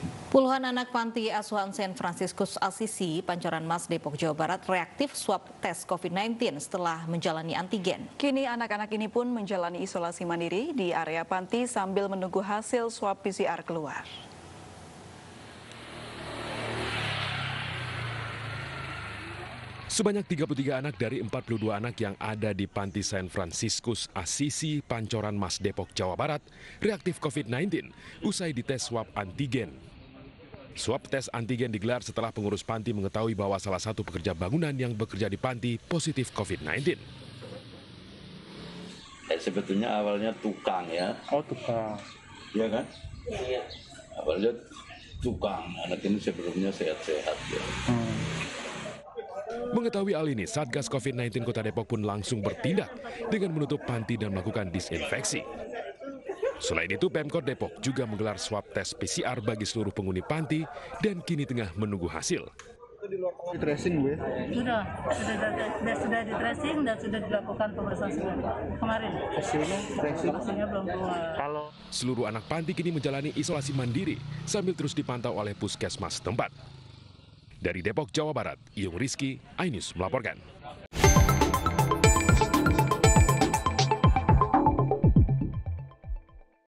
Puluhan anak panti asuhan Saint Franciscus Assisi, Pancoran Mas, Depok, Jawa Barat reaktif swab tes COVID-19 setelah menjalani antigen. Kini anak-anak ini pun menjalani isolasi mandiri di area panti sambil menunggu hasil swab PCR keluar. Sebanyak 33 anak dari 42 anak yang ada di Panti Saint Franciscus Assisi, Pancoran Mas, Depok, Jawa Barat reaktif COVID-19 usai dites swab antigen. Swab tes antigen digelar setelah pengurus panti mengetahui bahwa salah satu pekerja bangunan yang bekerja di panti positif COVID-19. Sebetulnya awalnya tukang ya. Oh, tukang. Iya kan? Iya. Awalnya tukang, anak ini sebelumnya sehat-sehat ya. Mengetahui hal ini, Satgas COVID-19 Kota Depok pun langsung bertindak dengan menutup panti dan melakukan disinfeksi. Selain itu, Pemkot Depok juga menggelar swab tes PCR bagi seluruh penghuni panti dan kini tengah menunggu hasil. Di tracing gue. Sudah di tracing dan sudah dilakukan pemeriksaan kemarin. Hasilnya belum keluar. Seluruh anak panti kini menjalani isolasi mandiri sambil terus dipantau oleh puskesmas tempat. Dari Depok, Jawa Barat, Iyung Rizky, iNews melaporkan.